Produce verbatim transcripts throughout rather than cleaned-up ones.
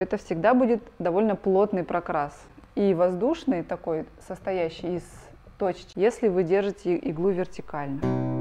Это всегда будет довольно плотный прокрас. И воздушный такой, состоящий из точек, если вы держите иглу вертикально.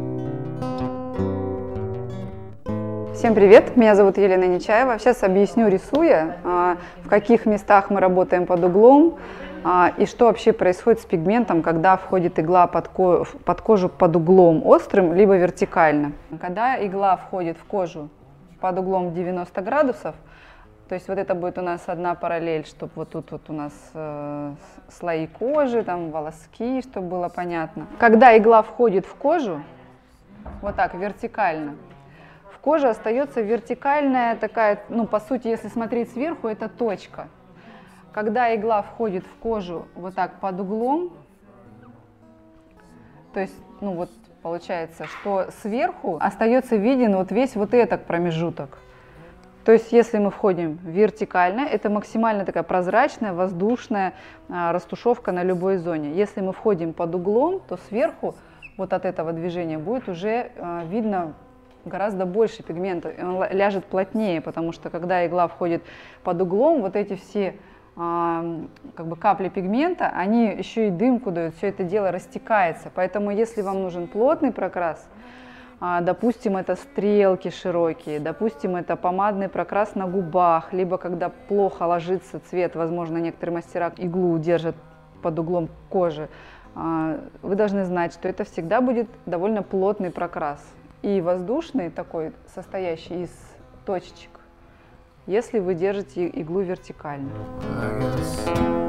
Всем привет! Меня зовут Елена Нечаева. Сейчас объясню, рисуя, в каких местах мы работаем под углом и что вообще происходит с пигментом, когда входит игла под кожу под углом острым, либо вертикально. Когда игла входит в кожу под углом девяносто градусов, то есть вот это будет у нас одна параллель, чтобы вот тут вот у нас э, слои кожи, там волоски, чтобы было понятно. Когда игла входит в кожу, вот так, вертикально, в коже остается вертикальная такая, ну, по сути, если смотреть сверху, это точка. Когда игла входит в кожу вот так под углом, то есть, ну вот, получается, что сверху остается виден вот весь вот этот промежуток. То есть, если мы входим вертикально, это максимально такая прозрачная, воздушная а, растушевка на любой зоне. Если мы входим под углом, то сверху вот от этого движения будет уже а, видно гораздо больше пигмента, он ляжет плотнее, потому что когда игла входит под углом, вот эти все а, как бы капли пигмента, они еще и дымку дают, все это дело растекается. Поэтому, если вам нужен плотный прокрас, допустим, это стрелки широкие, допустим, это помадный прокрас на губах, либо когда плохо ложится цвет, возможно, некоторые мастера иглу держат под углом кожи, вы должны знать, что это всегда будет довольно плотный прокрас. И воздушный такой, состоящий из точечек, если вы держите иглу вертикально.